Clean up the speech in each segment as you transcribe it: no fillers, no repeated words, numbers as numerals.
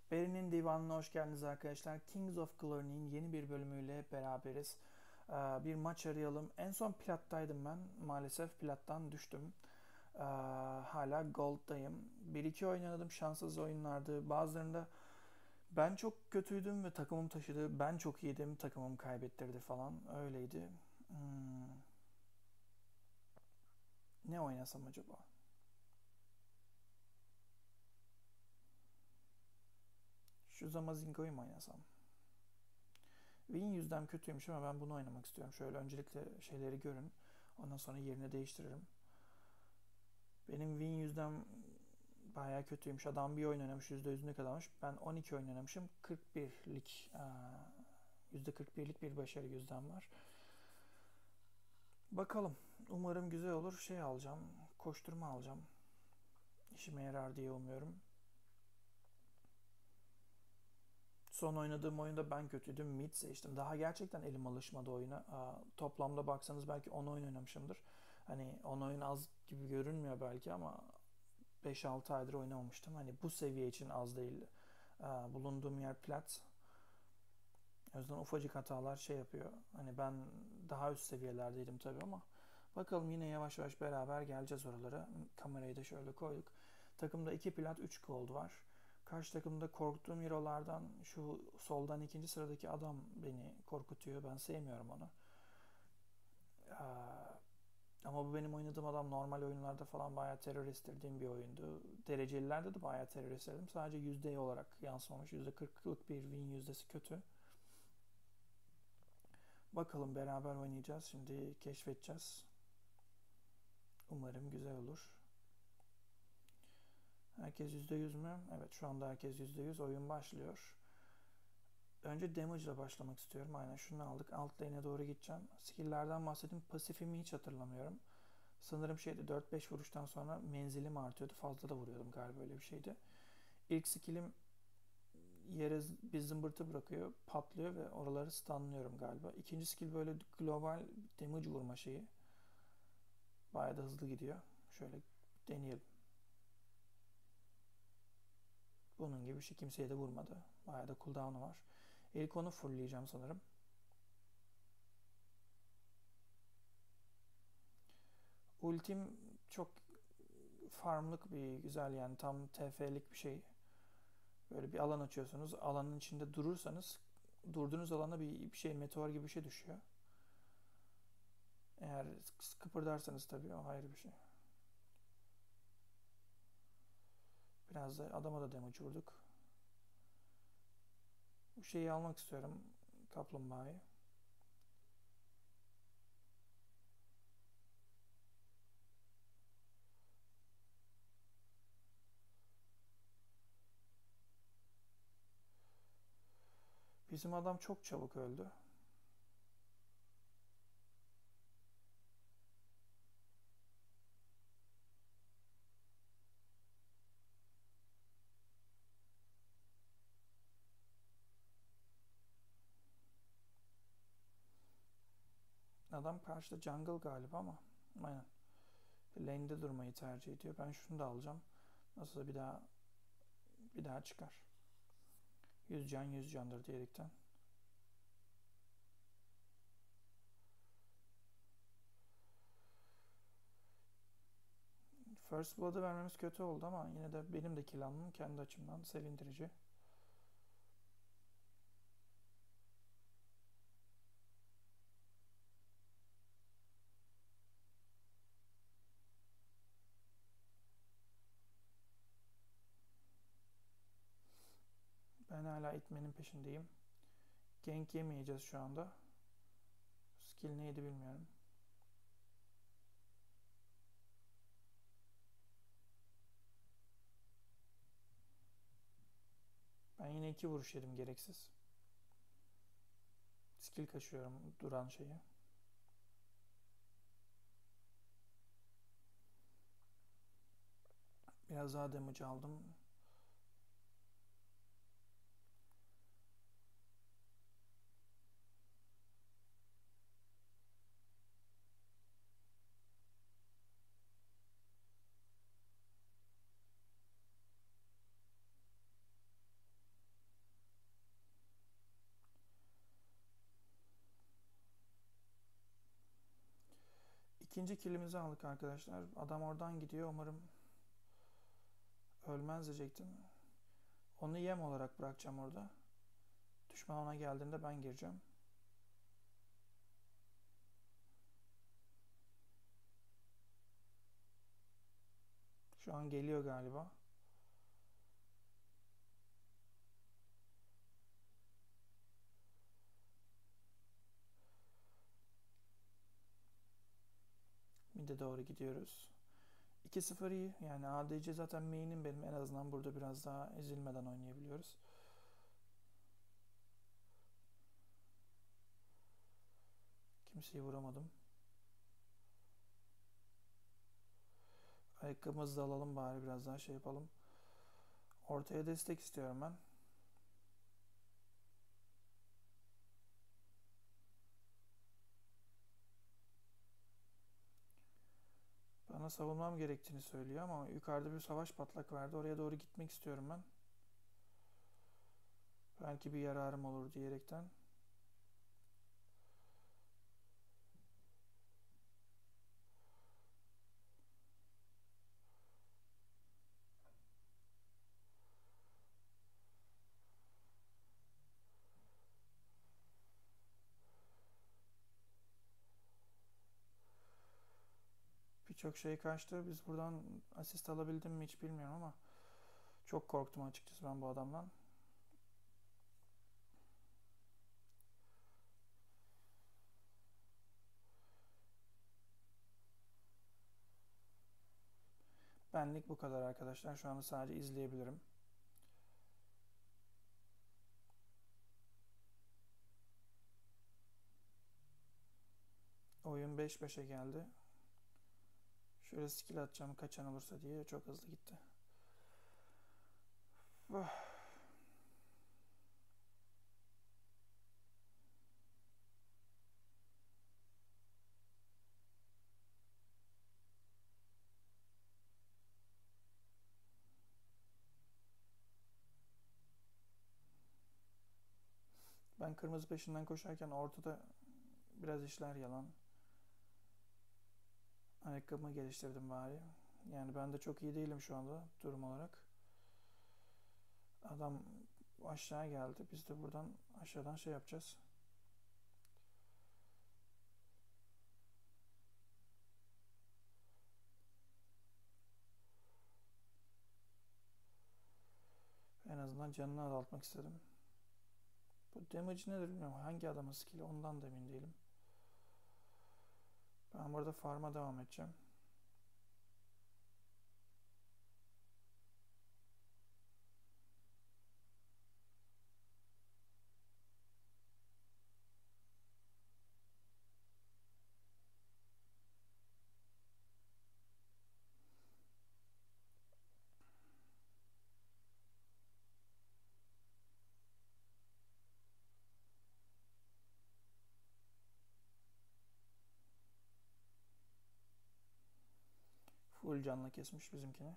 Beri'nin divanına hoş geldiniz arkadaşlar. Kings of Glory'nin yeni bir bölümüyle beraberiz. Bir maç arayalım. En son plattaydım ben. Maalesef plattan düştüm. Hala gold'dayım. Bir iki oynadım. Şanssız oyunlardı. Bazılarında ben çok kötüydüm ve takımım taşıdı. Ben çok iyiydim. Takımım kaybettirdi falan. Öyleydi. Ne oynasam acaba? Şu Zamazingo'yu mu oynasam? Win yüzdem kötüymüş ama ben bunu oynamak istiyorum. Şöyle öncelikle şeyleri görün. Ondan sonra yerini değiştiririm. Benim win yüzdem bayağı kötüymüş. Adam bir oyun oynamış, %100'ünü kazanmış. Ben 12 oyun oynamışım. 41'lik %41'lik bir başarı yüzdem var. Bakalım. Umarım güzel olur. Şey alacağım. Koşturma alacağım. İşime yarar diye umuyorum. Son oynadığım oyunda ben kötüydüm. Mid seçtim. Daha gerçekten elim alışmadı oyuna. Toplamda baksanız belki 10 oyun oynamışımdır. Hani 10 oyun az gibi görünmüyor belki ama 5-6 aydır oynamamıştım. Hani bu seviye için az değil. Bulunduğum yer plat. O yüzden ufacık hatalar şey yapıyor. Hani ben daha üst seviyelerdeydim tabii ama bakalım yine yavaş yavaş beraber geleceğiz oralara. Kamerayı da şöyle koyduk. Takımda 2 plat 3 gold var. Karşı takımda korktuğum hero'lardan şu soldan ikinci sıradaki adam beni korkutuyor. Ben sevmiyorum onu. Ama bu benim oynadığım adam normal oyunlarda falan bayağı terör estirdiğim bir oyundu. Derecelilerde de bayağı terör estirdim. Sadece yüzde olarak yansımamış. %40'lık bir win yüzdesi kötü. Bakalım beraber oynayacağız. Şimdi keşfedeceğiz. Umarım güzel olur. Herkes %100 mü? Evet, şu anda herkes %100. Oyun başlıyor. Önce damage ile başlamak istiyorum. Aynen şunu aldık. Alt lane'e doğru gideceğim. Skill'lerden bahsedeyim. Pasifimi hiç hatırlamıyorum. Sanırım şeydi 4-5 vuruştan sonra menzilim artıyordu. Fazla da vuruyordum galiba, öyle bir şeydi. İlk skill'im yere bir zımbırtı bırakıyor. Patlıyor ve oraları stunlıyorum galiba. İkinci skill böyle global damage vurma şeyi. Bayağı da hızlı gidiyor. Şöyle deneyelim. Bunun gibi bir şey, kimseye de vurmadı. Bayağı da cooldown'u var. İlk onu fullleyeceğim sanırım. Ultim çok farmlık bir güzel, yani tam TF'lik bir şey. Böyle bir alan açıyorsunuz. Alanın içinde durursanız durduğunuz alana bir şey, meteor gibi bir şey düşüyor. Eğer kıpırdarsanız tabii o ayrı bir şey. Biraz da adama da damage vurduk. Bu şeyi almak istiyorum. Kaplumbağayı. Bizim adam çok çabuk öldü. Adam karşıda jungle galiba ama aynen. Lane'de durmayı tercih ediyor. Ben şunu da alacağım. Nasılsa bir daha çıkar. 100 can 100 candır diyerekten. First Blood'ı vermemiz kötü oldu ama yine de benim de kill almam kendi açımdan sevindirici. Ben hala itmenin peşindeyim. Gank yemeyeceğiz şu anda. Skill neydi bilmiyorum. Ben yine 2 vuruş yedim gereksiz. Skill kaçıyorum duran şeyi. Biraz daha damage aldım. İkinci killimizi aldık arkadaşlar. Adam oradan gidiyor. Umarım ölmez diyecektim. Onu yem olarak bırakacağım orada. Düşman ona geldiğinde ben gireceğim. Şu an geliyor galiba. Mid'e doğru gidiyoruz. 2-0 iyi. Yani ADC zaten main'im benim. En azından burada biraz daha ezilmeden oynayabiliyoruz. Kimseyi vuramadım. Ayakkabımızı da alalım bari, biraz daha şey yapalım. Ortaya destek istiyorum ben. Bana savunmam gerektiğini söylüyor ama yukarıda bir savaş patlak verdi. Oraya doğru gitmek istiyorum ben. Belki bir yararım olur diyerekten. Birçok şey kaçtı. Biz buradan asist alabildim mi hiç bilmiyorum ama çok korktum açıkçası ben bu adamdan. Benlik bu kadar arkadaşlar. Şu anda sadece izleyebilirim. Oyun 5-5'e geldi. Şöyle skill atacağım kaçan olursa diye, çok hızlı gitti. Ben kırmızı peşinden koşarken ortada biraz işler yalan. Ayakkabımı geliştirdim bari. Yani ben de çok iyi değilim şu anda durum olarak. Adam aşağı geldi. Biz de buradan aşağıdan şey yapacağız. En azından canını azaltmak istedim. Bu damage nedir bilmiyorum. Hangi adamın skill'i ondan da emin değilim. Ben burada farm'a devam edeceğim. Full canla kesmiş bizimkini.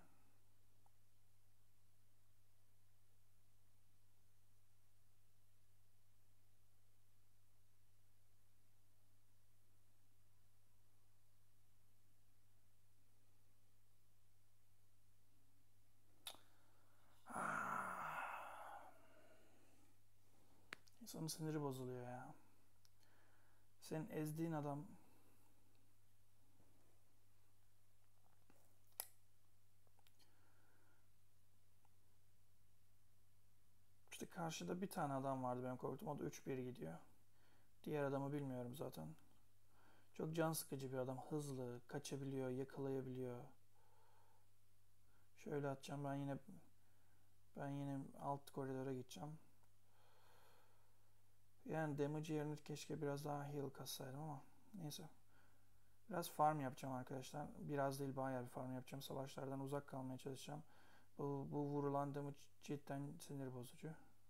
İnsanın siniri bozuluyor ya. Senin ezdiğin adam işte, karşıda bir tane adam vardı benim korktum. O da 3-1 gidiyor. Diğer adamı bilmiyorum zaten. Çok can sıkıcı bir adam. Hızlı, kaçabiliyor, yakalayabiliyor. Şöyle atacağım. Ben yine alt koridora gideceğim. Yani damage yerine keşke biraz daha heal kassaydım ama neyse. Biraz farm yapacağım arkadaşlar. Biraz değil, bayağı bir farm yapacağım. Savaşlardan uzak kalmaya çalışacağım. Bu vurulan damage cidden sinir bozucu.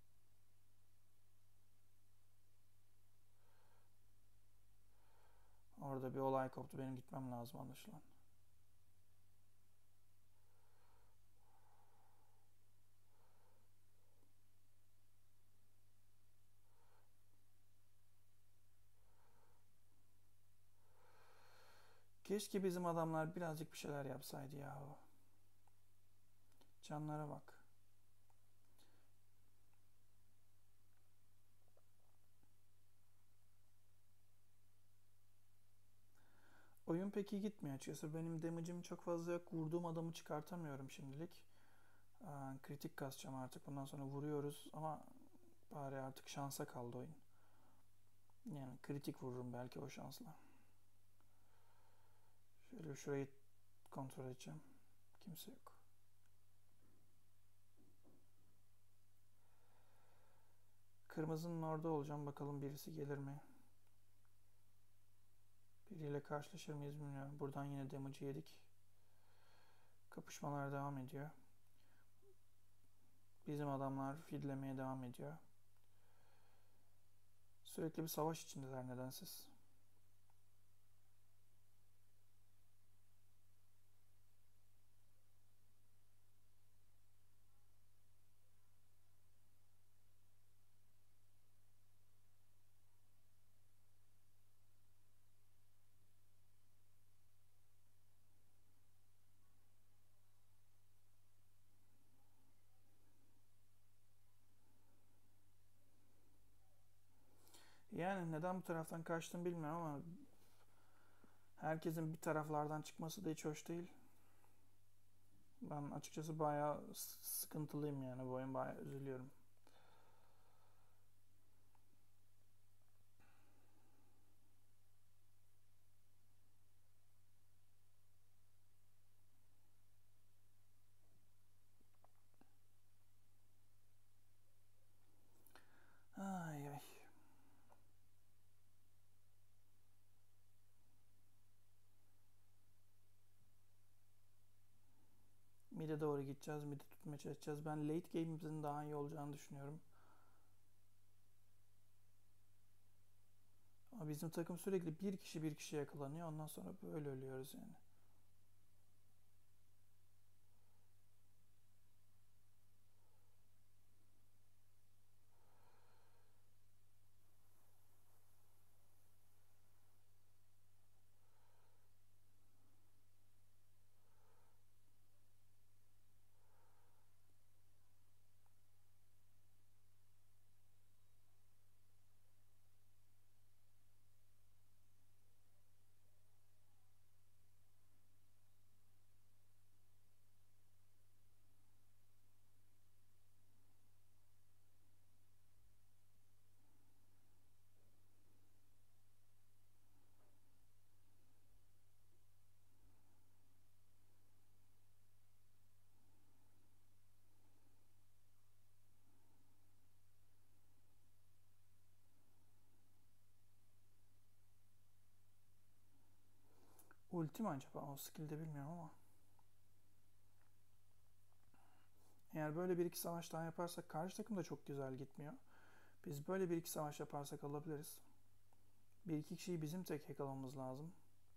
Orada bir olay koptu. Benim gitmem lazım anlaşılan. Keşke bizim adamlar birazcık bir şeyler yapsaydı ya. Canlara bak. Oyun pek iyi gitmiyor açıkçası. Benim damage'im çok fazla yok. Vurduğum adamı çıkartamıyorum şimdilik. Kritik kasacağım artık. Bundan sonra vuruyoruz ama bari artık şansa kaldı oyun. Yani kritik vururum belki o şansla. Şöyle şurayı kontrol edeceğim. Kimse yok. Kırmızının orada olacağım. Bakalım birisi gelir mi? Biriyle karşılaşır mıyız bilmiyorum. Buradan yine damage'ı yedik. Kapışmalar devam ediyor. Bizim adamlar fidlemeye devam ediyor. Sürekli bir savaş içindeler nedensiz. Yani neden bu taraftan kaçtım bilmiyorum ama herkesin bir taraflardan çıkması da hiç hoş değil. Ben açıkçası bayağı sıkıntılıyım yani bu oyun bayağı üzülüyorum. Ay ay. Mid'e doğru gideceğiz. Mid'i tutmaya çalışacağız. Ben late game'imizin daha iyi olacağını düşünüyorum. Ama bizim takım sürekli bir kişi bir kişi yakalanıyor. Ondan sonra böyle ölüyoruz yani. Ulti mi acaba? O skill'de bilmiyorum ama. Eğer böyle bir iki savaş daha yaparsak karşı takım da çok güzel gitmiyor. Biz böyle bir iki savaş yaparsak alabiliriz. Bir iki kişiyi bizim tek yakalamamız lazım.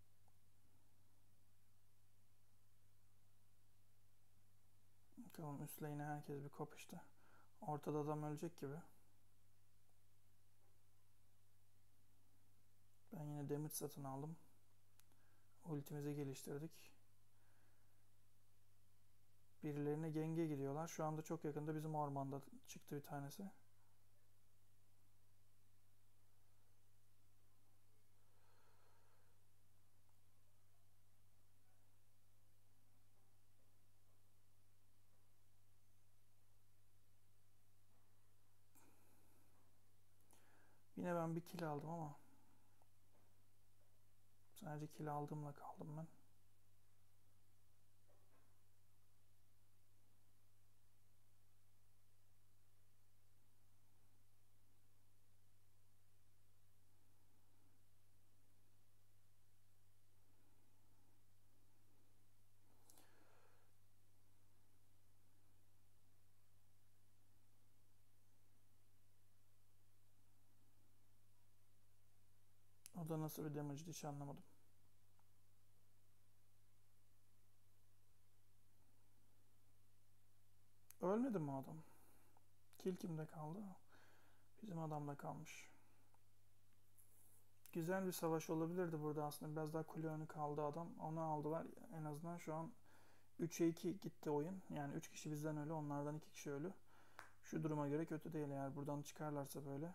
Bakalım üst lane'e herkes bir kopuştu. Ortada adam ölecek gibi. Ben yine damage satın aldım. Ultimizi geliştirdik. Birilerine genge gidiyorlar. Şu anda çok yakında bizim ormanda çıktı bir tanesi. Yine ben bir kill aldım ama sadece kill aldığımla kaldım ben. O da nasıl bir damage'di hiç anlamadım. Ölmedi mi o adam? Kill kimde kaldı? Bizim adamda kalmış. Güzel bir savaş olabilirdi burada aslında. Biraz daha kule önü kaldı adam. Onu aldılar. En azından şu an 3'e 2 gitti oyun. Yani 3 kişi bizden ölü. Onlardan 2 kişi ölü. Şu duruma göre kötü değil eğer buradan çıkarlarsa böyle.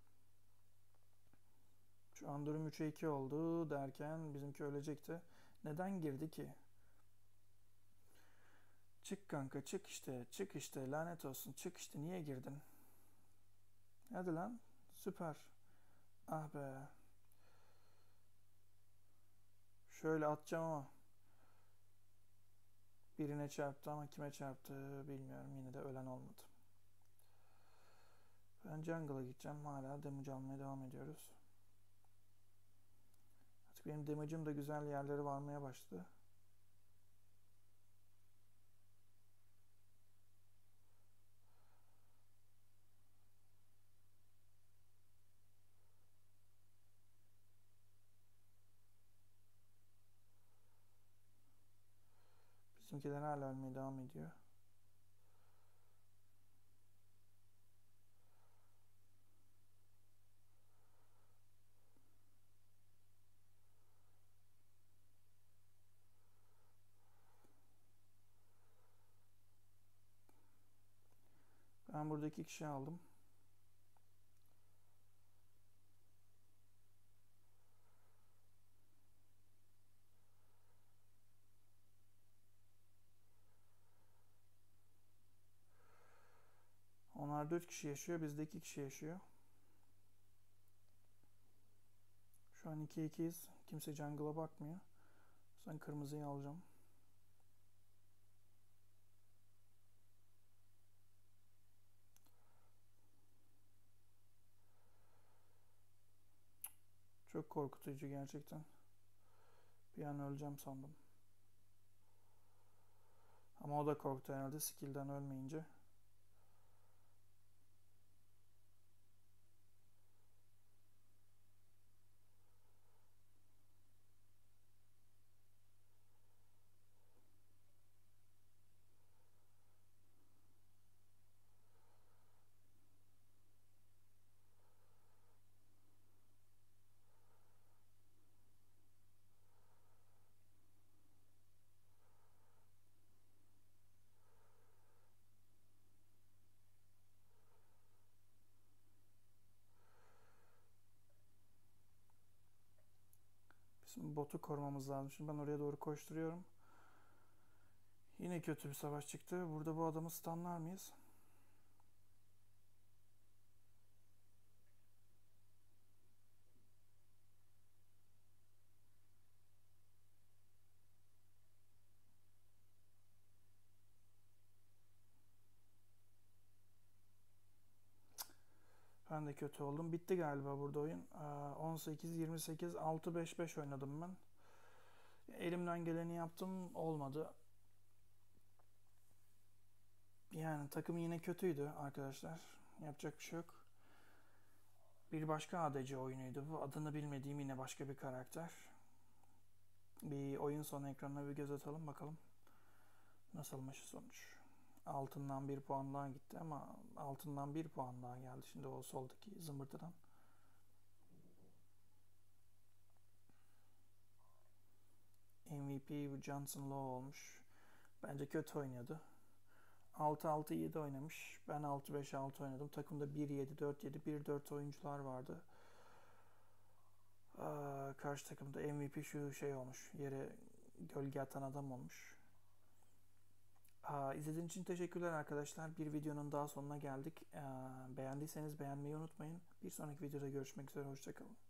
Şu an durum 3'e 2 oldu derken bizimki ölecekti. Neden girdi ki? Çık kanka çık işte. Çık işte lanet olsun. Çık işte niye girdin? Hadi lan. Süper. Ah be. Şöyle atacağım ama birine çarptı ama kime çarptı bilmiyorum. Yine de ölen olmadı. Ben jungle'a gideceğim. Hala damage almaya devam ediyoruz. Artık benim damage'ım da güzel yerlere varmaya başladı. Bizimkiler hala ölmeye devam ediyor. Ben burada 2 kişi aldım. Onlar 4 kişi yaşıyor. Bizde 2 kişi yaşıyor. Şu an 2-2'yiz. Kimse jungle'a bakmıyor. Sen kırmızıyı alacağım. Çok korkutucu gerçekten. Bir an öleceğim sandım. Ama o da korktu herhalde skill'den ölmeyince. Bizim botu korumamız lazım. Şimdi ben oraya doğru koşturuyorum. Yine kötü bir savaş çıktı. Burada bu adamı stunlar mıyız? Ben de kötü oldum. Bitti galiba burada oyun. 18-28, 6-5-5 oynadım ben. Elimden geleni yaptım. Olmadı. Yani takım yine kötüydü arkadaşlar. Yapacak bir şey yok. Bir başka ADC oyunuydu bu. Adını bilmediğim yine başka bir karakter. Bir oyun sonu ekranına bir göz atalım bakalım. Nasılmış sonuç. Altından bir puan daha gitti ama altından bir puan daha geldi. Şimdi o soldaki zımbırtıdan. MVP Johnson Law olmuş. Bence kötü oynuyordu. 6-6-7 oynamış. Ben 6-5-6 oynadım. Takımda 1-7-4-7, 1-4 oyuncular vardı. Karşı takımda MVP şu şey olmuş. Yere gölge atan adam olmuş. İzlediğiniz için teşekkürler arkadaşlar. Bir videonun daha sonuna geldik. Beğendiyseniz beğenmeyi unutmayın. Bir sonraki videoda görüşmek üzere. Hoşçakalın.